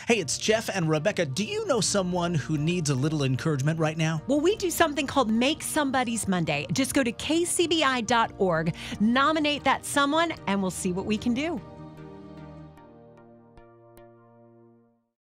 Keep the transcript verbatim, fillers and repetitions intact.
Hey, it's Jeff and Rebecca. Do you know someone who needs a little encouragement right now? Well, we do something called Make Somebody's Monday. Just go to K C B I dot org, nominate that someone, and we'll see what we can do.